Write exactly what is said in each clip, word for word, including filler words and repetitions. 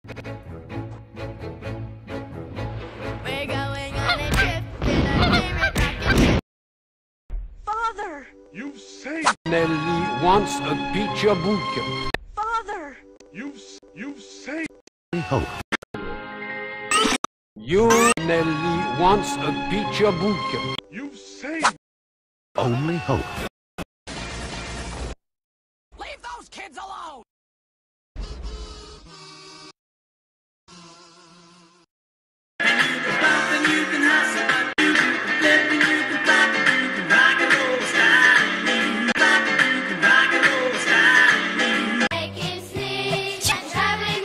We're going on a trip in our favorite rocket ship. Father! You've saved. Nelly wants a picture book. Father! You've you've saved. Hope. You, Nelly wants a picture book. You've saved. Only hope. Leave those kids alone! Making sneaks and traveling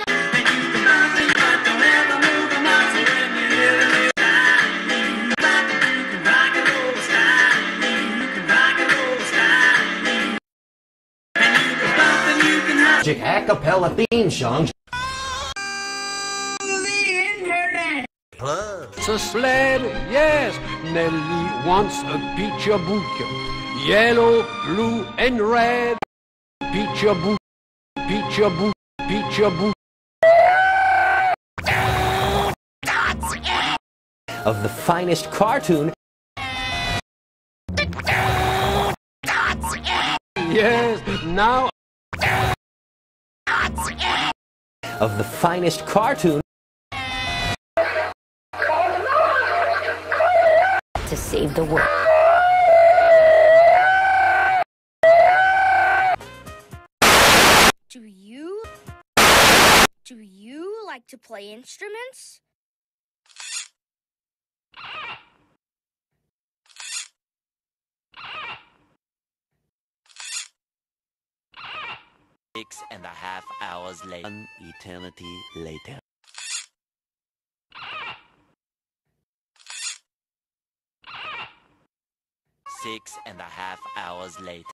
Magic a cappella theme song. It's a sled, yes. Nelly wants a picture book. Yellow, blue, and red. Picture book, picture book, picture book. Of the finest cartoon. Yes, now Of the finest cartoon. To save the world. Do you? Do you like to play instruments? Six and a half hours later. One eternity later. Six and a half hours later.